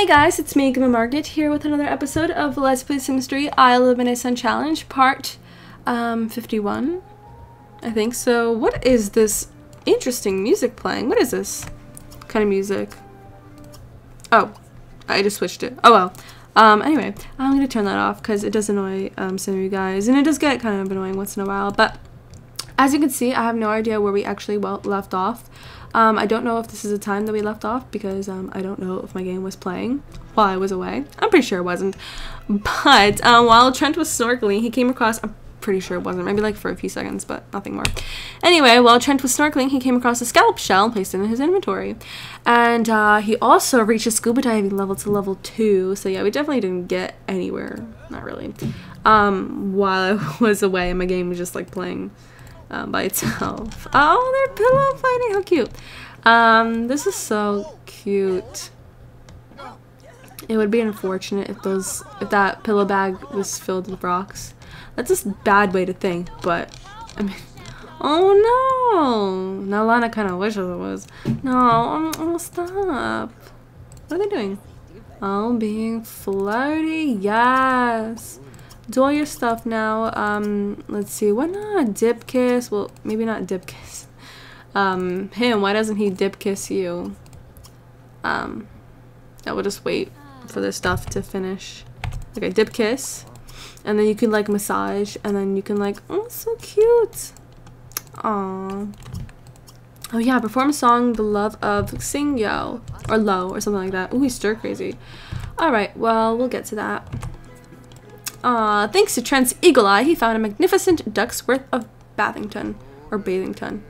Hi guys, it's me, Gamma Margaret, here with another episode of Let's Play Sims 3 I Live in a Sun Challenge, part 51, I think. So what is this interesting music playing? What is this kind of music? Oh, I just switched it. Oh well. Anyway, I'm going to turn that off because it does annoy some of you guys, and it does get kind of annoying once in a while, but as you can see, I have no idea where we actually left off. I don't know if this is the time that we left off because I don't know if my game was playing while I was away. I'm pretty sure it wasn't. But while Trent was snorkeling, he came across, I'm pretty sure it wasn't, maybe like for a few seconds, but nothing more. Anyway, while Trent was snorkeling, he came across a scallop shell and placed it in his inventory. And he also reached a scuba diving level to level 2. So yeah, we definitely didn't get anywhere. Not really. While I was away, my game was just like playing by itself. Oh, they're pillow fighting. How cute. This is so cute. It would be unfortunate if that pillow bag was filled with rocks. That's a bad way to think, but I mean, oh no. Now Lana kind of wishes it was. No, oh, stop. What are they doing? Oh, being flirty. Yes. Do all your stuff now. Let's see. Why not dip kiss? Well, maybe not dip kiss. Him. Why doesn't he dip kiss you? I will just wait for this stuff to finish. Okay, dip kiss, and then you can like massage, and then you can like, oh, so cute. Aww. Oh yeah, perform a song, The Love of Sing Yo, or Low, or something like that. Ooh, he's stir crazy. All right. Well, we'll get to that. Thanks to Trent's eagle eye, he found a magnificent duck's worth of Bathington. Or Bathington.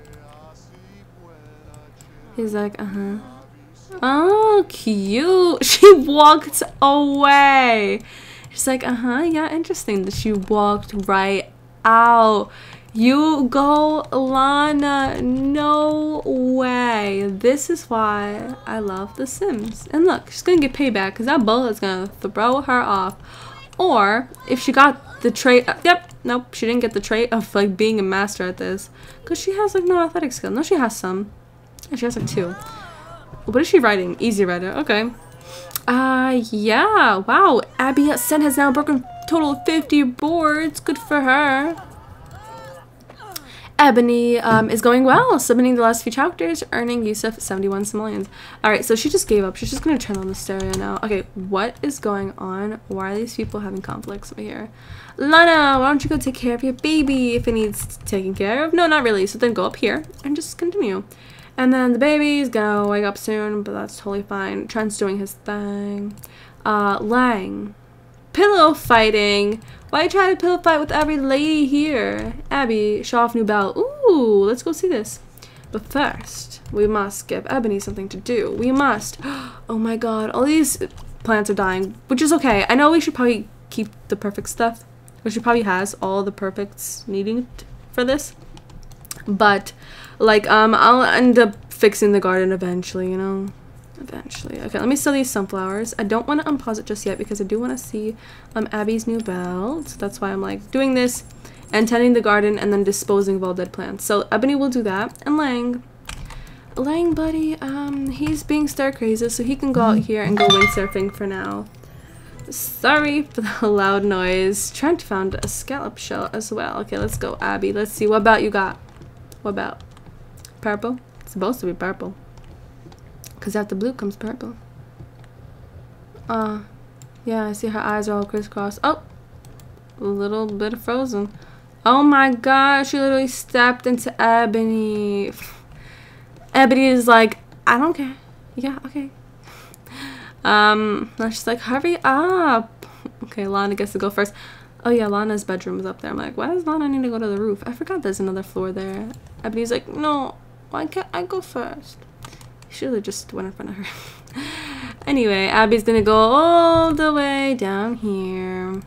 He's like, oh, cute. She walked away. She's like, yeah, interesting that she walked right out. You go, Lana. No way. This is why I love The Sims. And look, she's gonna get payback because that bullet's gonna throw her off. Or if she got the trait, yep, nope, she didn't get the trait of like being a master at this, because she has like no athletic skill. No, she has some. Yeah, she has like 2. What is she writing? Easy writer. Okay. Yeah. Wow. Abby Sen has now broken total of 50 boards. Good for her. Ebony is going well, submitting the last few chapters, earning Yusuf 71 simoleons. Alright, so she just gave up. She's just going to turn on the stereo now. Okay, what is going on? Why are these people having conflicts over here? Lana, why don't you go take care of your baby if it needs taking care of? No, not really. So then go up here and just continue. And then the baby's going to wake up soon, but that's totally fine. Trent's doing his thing. Lang. Pillow fighting. Why try to pillow fight with every lady here? Abby, show off new belt. Ooh, let's go see this. But first, we must give Ebony something to do. We must. Oh my god, all these plants are dying, which is okay. I know we should probably keep the perfect stuff, which she probably has all the perfects needing for this. But, like, I'll end up fixing the garden eventually, you know? Eventually. Okay, let me sell these sunflowers. I don't want to unpause it just yet because I do want to see Abby's new belt. That's why I'm like doing this and tending the garden and then disposing of all dead plants. So Ebony will do that. And Lang buddy, he's being stir crazy, so he can go out here and go windsurfing for now. Sorry for the loud noise. Trent found a scallop shell as well. Okay, let's go, Abby. Let's see. What about you got? What about? Purple? It's supposed to be purple. Because after blue comes purple. Yeah, I see her eyes are all crisscrossed. Oh! A little bit of frozen. Oh my god, she literally stepped into Ebony. Ebony is like, I don't care. Yeah, okay. Now she's like, hurry up. Okay, Lana gets to go first. Oh yeah, Lana's bedroom is up there. I'm like, why does Lana need to go to the roof? I forgot there's another floor there. Ebony's like, no, why can't I go first? Should have just went in front of her. Anyway, Abby's gonna go all the way down here.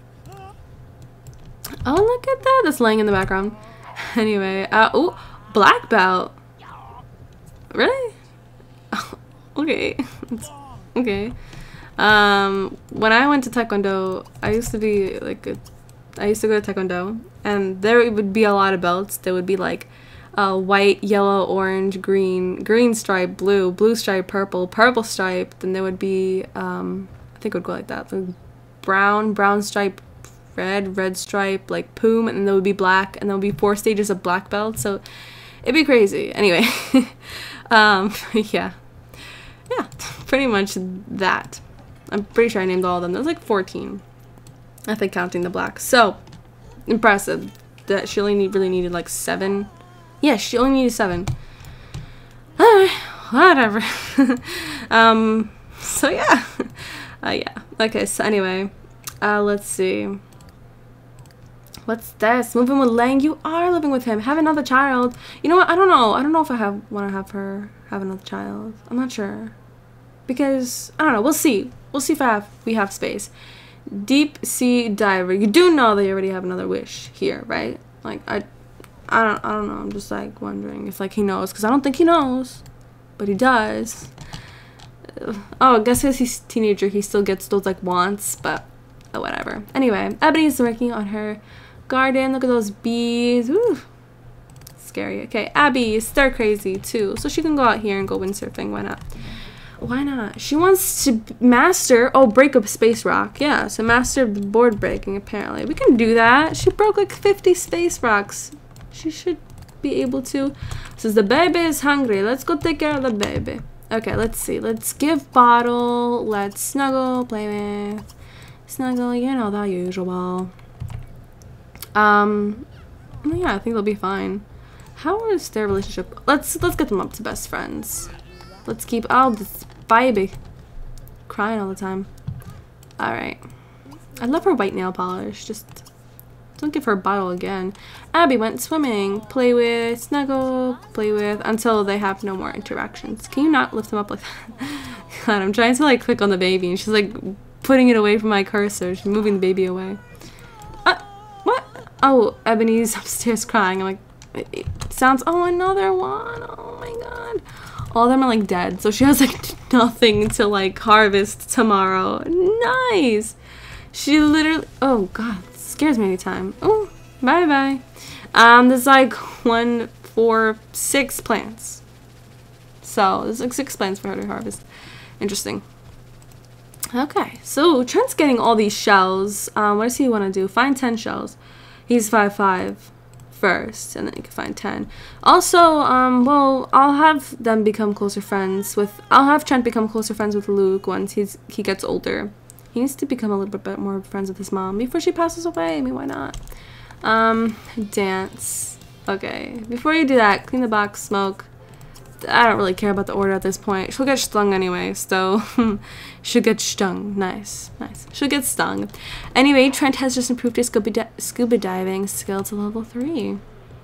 Oh, look at that. That's laying in the background. Anyway, oh, black belt. Really? Okay. Okay. When I went to Taekwondo, I used to go to Taekwondo, and there would be a lot of belts. There would be like white, yellow, orange, green, green stripe, blue, blue stripe, purple, purple stripe. Then there would be, I think it would go like that. So brown, brown stripe, red, red stripe, like poom, and then there would be black, and there would be 4 stages of black belt. So it'd be crazy. Anyway, yeah, pretty much that. I'm pretty sure I named all of them. There's like 14, I think, counting the black. So impressive that she only really needed like 7. Yeah, she only needed 7. Alright, whatever. So yeah. Yeah. Okay, so anyway. Let's see. What's this? Moving with Lang. You are living with him. Have another child. You know what? I don't know. I don't know if I want to have her have another child. I'm not sure. Because, I don't know. We'll see. We'll see if we have space. Deep sea diver. You do know that you already have another wish here, right? Like, I don't know. I'm just like wondering if like he knows, because I don't think he knows, but he does. Oh, I guess because he's a teenager, he still gets those like wants, but whatever. Anyway, Ebony's working on her garden. Look at those bees. Ooh, scary. Okay, Abby is stir crazy too, so she can go out here and go windsurfing. Why not? Why not? She wants to master, break up space rock. Yeah, so master board breaking, apparently. We can do that. She broke like 50 space rocks. She should be able to. Says the baby is hungry. Let's go take care of the baby. Okay, let's see. Let's give bottle. Let's snuggle, play with. Snuggle, you know, the usual. Yeah, I think they'll be fine. How is their relationship? Let's get them up to best friends. Let's keep this baby crying all the time. Alright. I love her white nail polish. Just don't give her a bottle again. Abby went swimming. Play with, snuggle, play with, until they have no more interactions. Can you not lift them up like that? God, I'm trying to like click on the baby and she's like putting it away from my cursor. She's moving the baby away. What? Oh, Ebony's upstairs crying. I'm like, it sounds, another one. Oh my god. All of them are like dead, so she has like nothing to like harvest tomorrow. Nice. She literally, oh god, scares me anytime. Oh, bye bye. There's like 1, 4, 6 plants. So there's like 6 plants for her to harvest. Interesting. Okay, so Trent's getting all these shells. What does he want to do? Find 10 shells. He's 5'5". First, and then you can find 10. Also, well, I'll have them become closer friends with. I'll have Trent become closer friends with Luke once he gets older. He needs to become a little bit more friends with his mom before she passes away. I mean, why not? Dance. Okay, before you do that, clean the box, smoke. I don't really care about the order at this point. She'll get stung anyway, so she'll get stung. Nice, nice. She'll get stung. Anyway, Trent has just improved his scuba diving skill to level 3.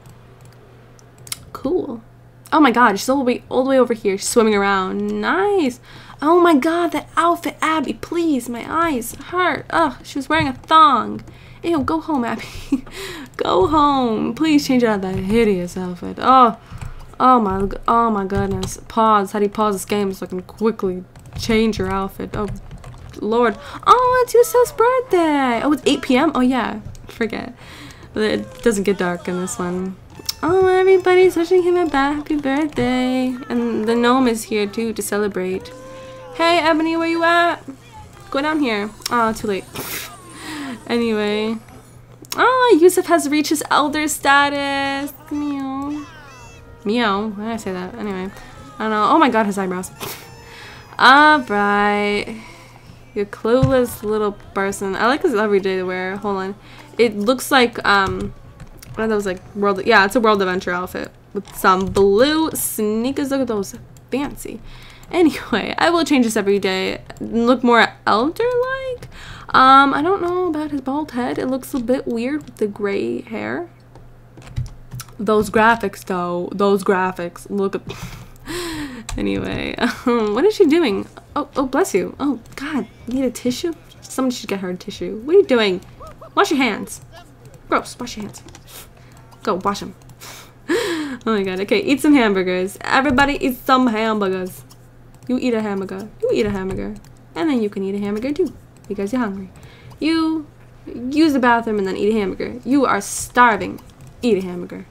Cool. Oh my god, she's all the way over here. She's swimming around. Nice. Oh my god, that outfit, Abby, please. My eyes hurt. Ugh, she was wearing a thong. Ew, go home, Abby. Go home. Please change out that hideous outfit. Oh my goodness. Pause. How do you pause this game so I can quickly change your outfit? Oh, Lord. Oh, it's Yusuf's birthday. Oh, it's 8 p.m.? Oh, yeah. Forget. It doesn't get dark in this one. Oh, everybody's wishing him a happy birthday. And the gnome is here, too, to celebrate. Hey, Ebony, where you at? Go down here. Oh, too late. Anyway. Oh, Yusuf has reached his elder status. Meow. Meow. Why did I say that? Anyway. I don't know. Oh my god, his eyebrows. Alright. You clueless little person. I like this everyday to wear. Hold on. It looks like, one of those, like, yeah, it's a World Adventure outfit. With some blue sneakers. Look at those. Fancy. Anyway, I will change this every day. Look more elder-like. I don't know about his bald head. It looks a bit weird with the gray hair. Those graphics, though. Those graphics. Look at... Anyway. What is she doing? Oh, bless you. Oh, God. You need a tissue? Somebody should get her a tissue. What are you doing? Wash your hands. Gross. Wash your hands. Go, wash them. Oh, my God. Okay, eat some hamburgers. Everybody eat some hamburgers. You eat a hamburger. You eat a hamburger. And then you can eat a hamburger, too. Because you're hungry. You use the bathroom and then eat a hamburger. You are starving. Eat a hamburger.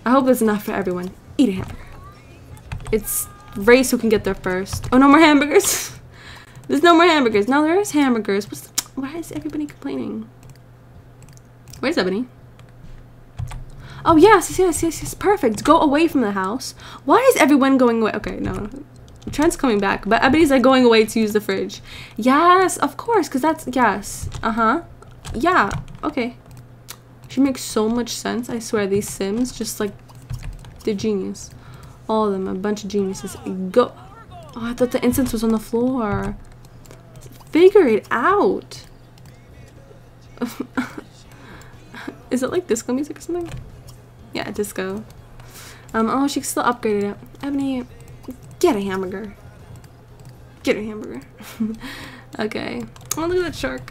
I hope there's enough for everyone. Eat a hamburger. It's race who can get there first. Oh, no more hamburgers. There's no more hamburgers. No, there is hamburgers. Why is everybody complaining? Where's Ebony? Oh, yes. Perfect. Go away from the house. Why is everyone going away? Okay, no. Trent's coming back, but Ebony's like going away to use the fridge. Yes, of course, because that's, yes. Yeah, okay. She makes so much sense. I swear, these Sims just like, they're genius. All of them, a bunch of geniuses. Go. Oh, I thought the incense was on the floor. Figure it out. Is it like disco music or something? Yeah, disco. Oh, she can still upgrade it. Ebony, get a hamburger. Get a hamburger. Okay. Oh, look at that shark.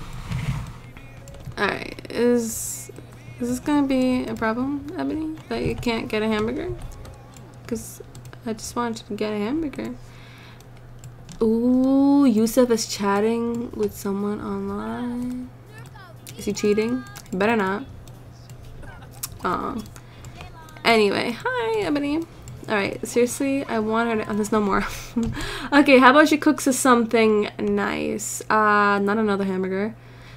Alright, is this gonna be a problem, Ebony? That you can't get a hamburger? Because I just wanted to get a hamburger. Ooh, Yusuf is chatting with someone online. Is he cheating? Better not. Anyway, hi, Ebony. Alright, seriously, I want her to... Oh, there's no more. Okay, how about she cooks us something nice? Not another hamburger.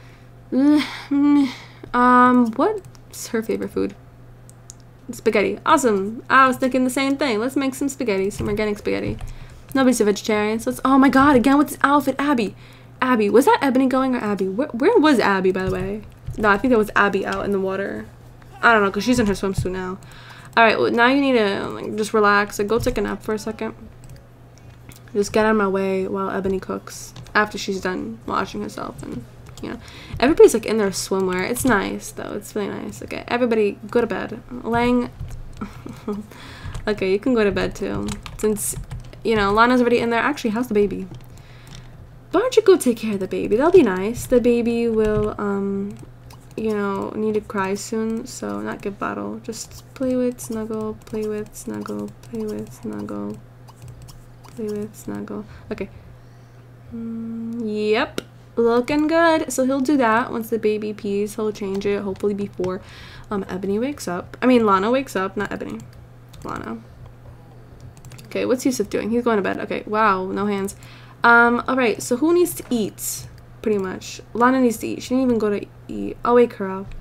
What's her favorite food? Spaghetti. Awesome. I was thinking the same thing. Let's make some spaghetti, some organic spaghetti. Nobody's a vegetarian, so let's... Oh my god, again with this outfit. Abby. Was that Ebony going or Abby? Where was Abby, by the way? No, I think that was Abby out in the water. I don't know, because she's in her swimsuit now. Alright, well, now you need to like, just relax. Like, go take a nap for a second. Just get out of my way while Ebony cooks. After she's done washing herself and... You know, everybody's like in their swimwear. It's nice though. It's really nice. Okay, everybody go to bed. Lang. Okay, you can go to bed too. Since, you know, Lana's already in there. Actually, how's the baby? Why don't you go take care of the baby? That'll be nice. The baby will, you know, need to cry soon. So not give bottle. Just play with, snuggle, play with, snuggle, play with, snuggle, play with, snuggle. Okay. Yep. Looking good. So he'll do that once the baby pees. He'll change it hopefully before Ebony wakes up. I mean Lana wakes up, not Ebony. Lana. Okay, what's Yusuf doing? He's going to bed. Okay, wow, no hands. Alright, so who needs to eat? Pretty much. Lana needs to eat. She didn't even go to eat. I'll wake her up.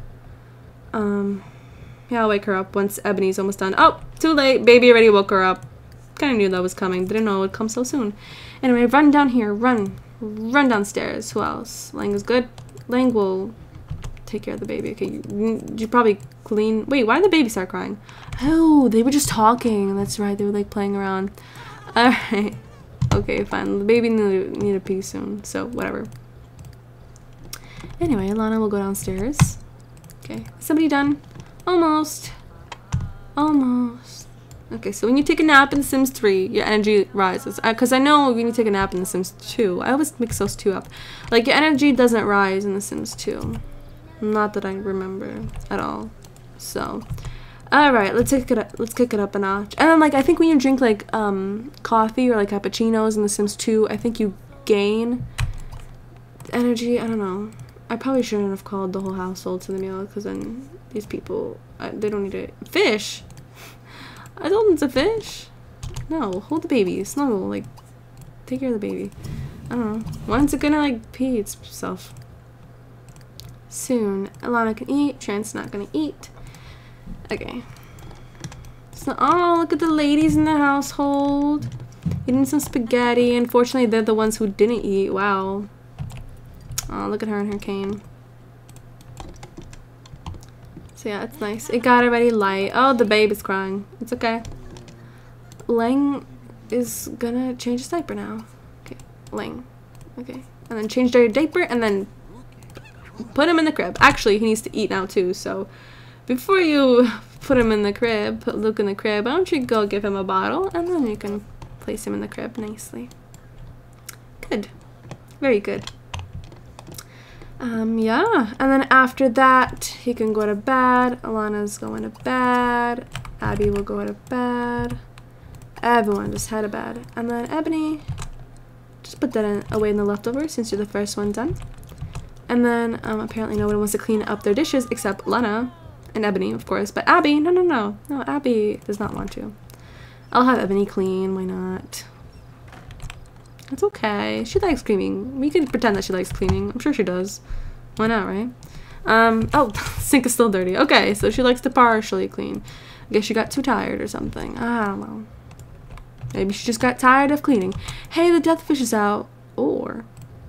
Yeah, I'll wake her up once Ebony's almost done. Oh, too late. Baby already woke her up. Kinda knew that was coming. Didn't know it would come so soon. Anyway, run down here. Run. Run downstairs. Who else? Lang is good. Lang will take care of the baby. Okay, you probably clean. Wait, why did the baby start crying? Oh, they were just talking. That's right. They were like playing around. Alright. Okay, fine. The baby need a pee soon. So, whatever. Anyway, Lana will go downstairs. Okay. Is somebody done? Almost. Almost. Okay, so when you take a nap in The Sims 3, your energy rises. Because I know when you take a nap in The Sims 2, I always mix those two up. Like, your energy doesn't rise in The Sims 2. Not that I remember at all. So, alright, let's kick it up a notch. And then, like, I think when you drink, like, coffee or, like, cappuccinos in The Sims 2, I think you gain energy. I don't know. I probably shouldn't have called the whole household to the meal, because then these people, they don't need it. Fish! I told them to fish. No, hold the baby. Snuggle. Like, take care of the baby. I don't know. When's it gonna, like, pee itself? Soon. Alana can eat. Trent's not gonna eat. Okay. So, oh, look at the ladies in the household. Eating some spaghetti. Unfortunately, they're the ones who didn't eat. Wow. Oh, look at her and her cane. So yeah, it's nice. It got already light. Oh, the babe is crying. It's okay. Lang is gonna change his diaper now. Okay, Lang. Okay. And then change their diaper and then put him in the crib. Actually, he needs to eat now too, so before you put him in the crib, put Luke in the crib, why don't you go give him a bottle and then you can place him in the crib nicely. Good. Very good. Yeah, and then after that, he can go to bed. Alana's going to bed. Abby will go to bed. Everyone just head to bed. And then Ebony, just put that away in the leftovers since you're the first one done. And then, apparently nobody wants to clean up their dishes except Lana. And Ebony, of course. But Abby, no, Abby does not want to. I'll have Ebony clean, why not? It's okay. She likes cleaning. We can pretend that she likes cleaning. I'm sure she does. Why not, right? Oh, sink is still dirty. Okay, so she likes to partially clean. I guess she got too tired or something. I don't know. Maybe she just got tired of cleaning. Hey, the deathfish is out. Or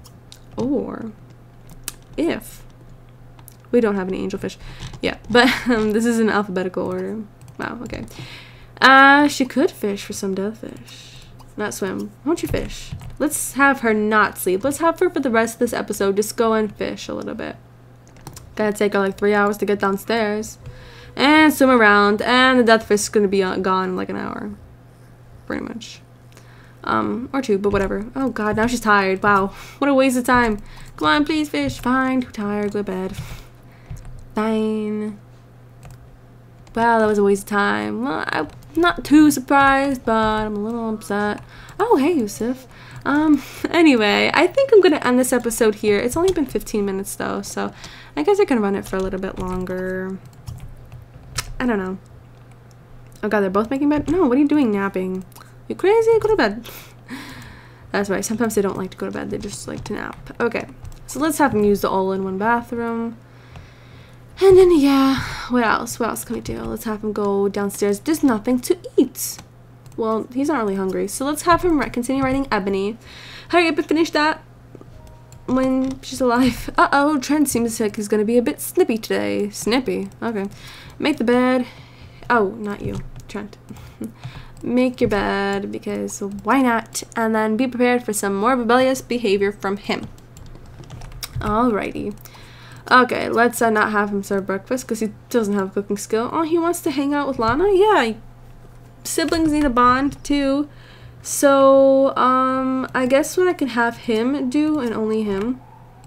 if we don't have any angelfish. Yeah, but this is in alphabetical order. Wow, okay. She could fish for some deathfish. Not swim. Why don't you fish? Let's have her not sleep. Let's have her for the rest of this episode just go and fish a little bit. Gotta take her like 3 hours to get downstairs. And swim around. And the deathfish is gonna be gone in like an hour. Pretty much. Or 2, but whatever. Oh god, now she's tired. Wow. What a waste of time. Come on, please fish. Fine. Too tired. Go to bed. Fine. Wow, that was a waste of time. Well, I'm not too surprised, but I'm a little upset. Oh, hey, Yusuf. Anyway, I think I'm gonna end this episode here. It's only been 15 minutes, though, so I guess I can run it for a little bit longer. I don't know. Oh god, they're both making bed? No, what are you doing napping? You crazy? Go to bed. That's right. Sometimes they don't like to go to bed. They just like to nap. Okay. So let's have them use the all-in-one bathroom. And then, yeah. What else? What else can we do? Let's have him go downstairs. There's nothing to eat. Well, he's not really hungry. So let's have him continue writing Ebony. Hurry up and finish that when she's alive. Uh-oh. Trent seems like he's going to be a bit snippy today. Snippy? Okay. Make the bed. Oh, not you. Trent. Make your bed, because why not? And then be prepared for some more rebellious behavior from him. Alrighty. Okay, let's not have him serve breakfast, because he doesn't have a cooking skill. Oh, he wants to hang out with Lana? Yeah, siblings need a bond, too. So, I guess what I can have him do, and only him.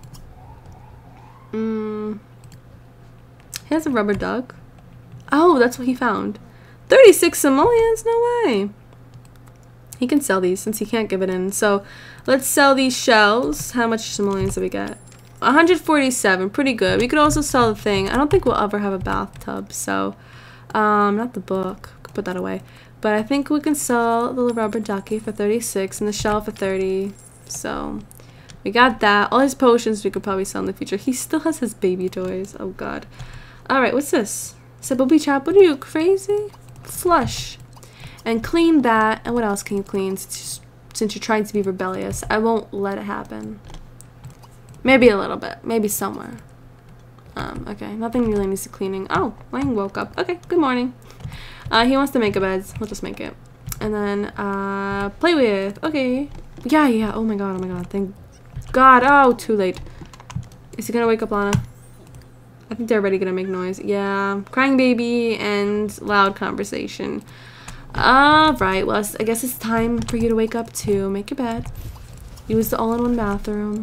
He has a rubber duck. Oh, that's what he found. 36 simoleons? No way. He can sell these since he can't give it in. So let's sell these shells. How much simoleons do we get? 147. Pretty good. We could also sell the thing. I don't think we'll ever have a bathtub. So, not the book. Could put that away. But I think we can sell the rubber ducky for 36 and the shell for 30. So we got that. All his potions we could probably sell in the future. He still has his baby toys. Oh god. Alright, what's this? Is that Booby Trap? What are you, crazy? Flush and clean that. And what else can you clean since you're trying to be rebellious? I won't let it happen. Maybe a little bit, maybe somewhere. Okay, nothing really needs to cleaning. Oh, Lang woke up. Okay, good morning. He wants to make a bed. We'll just make it. And then play with. Okay, yeah. Oh my god, thank god. Oh, too late. Is he gonna wake up Lana? I think they're already gonna make noise. Yeah, crying baby and loud conversation. Alright, well, I guess it's time for you to wake up too. Make your bed. Use the all-in-one bathroom.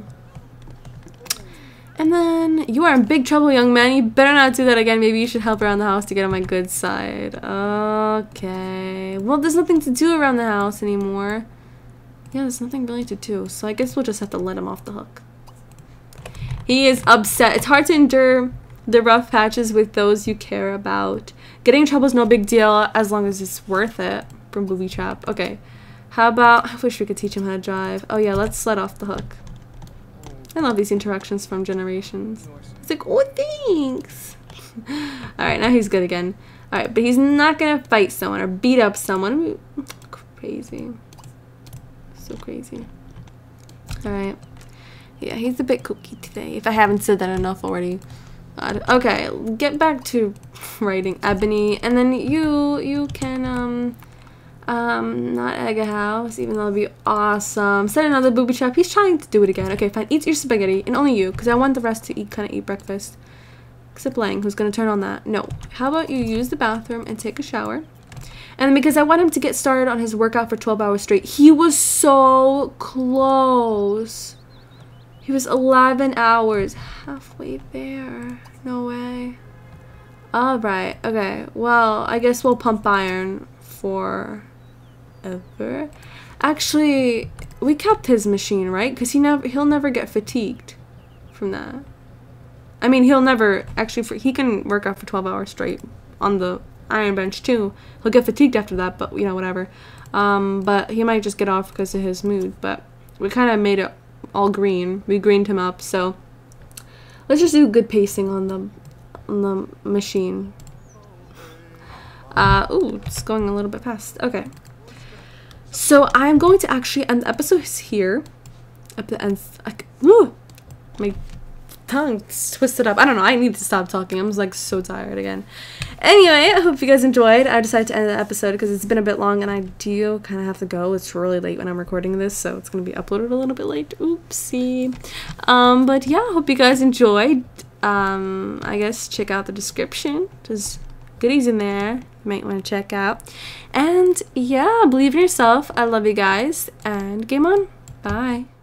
And then, you are in big trouble, young man. You better not do that again. Maybe you should help around the house to get on my good side. Okay. Well, there's nothing to do around the house anymore. Yeah, there's nothing really to do. So I guess we'll just have to let him off the hook. He is upset. It's hard to endure the rough patches with those you care about. Getting in trouble is no big deal as long as it's worth it. From Booby Trap. Okay. How about... I wish we could teach him how to drive. Oh yeah, let's let off the hook. I love these interactions from Generations. It's like, oh, thanks. Alright, now he's good again. Alright, but he's not gonna fight someone or beat up someone. Crazy. So crazy. Alright. Yeah, he's a bit kooky today, if I haven't said that enough already. Okay, get back to writing Ebony, and then you can not egg a house, even though it'd be awesome. Set another booby trap. He's trying to do it again. Okay, fine. Eat your spaghetti, and only you, because I want the rest to eat breakfast. Except Lang, who's gonna turn on that. No. How about you use the bathroom and take a shower? And because I want him to get started on his workout for 12 hours straight. He was so close. He was 11 hours. Halfway there. No way. Alright. Okay. Well, I guess we'll pump iron forever. Actually, we kept his machine, right? Because he'll never get fatigued from that. I mean, he'll never actually. He can work out for 12 hours straight on the iron bench too. He'll get fatigued after that, but you know, whatever. But he might just get off because of his mood. But we kind of made it all green. We greened him up. So let's just do good pacing on the machine. Ooh, it's going a little bit past. Okay. So I'm going to actually end the episode here. At the end, my tongue's twisted up. I don't know. I need to stop talking. I'm like so tired again. Anyway, I hope you guys enjoyed. I decided to end the episode because it's been a bit long and I do kind of have to go. It's really late when I'm recording this, so it's going to be uploaded a little bit late. Oopsie. But yeah, I hope you guys enjoyed. I guess check out the description. There's goodies in there you might want to check out. And yeah, believe in yourself. I love you guys and game on. Bye.